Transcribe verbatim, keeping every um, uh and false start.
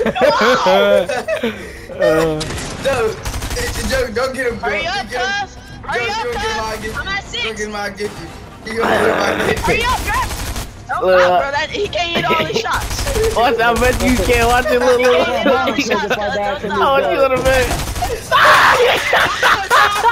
Joe, Joe, go get him, bro. Hurry up, cuz. Hurry up, cuz. I'm at six. Go get my gift. You gonna get my gift. Hurry up, bro. Oh, uh, bro, that, he can't hit all his shots. Watch out, bet you can't watch it, little. He can't hit all his shots, cuz. Don't I want you stop, in a minute.